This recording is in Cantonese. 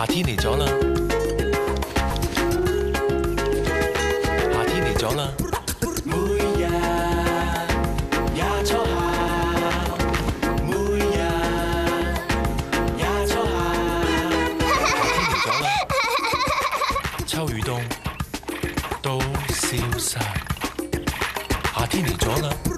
夏天嚟咗啦，夏天嚟咗啦，每日也初夏，每日也初夏，夏天嚟咗啦，秋與冬都消失，夏天嚟咗啦。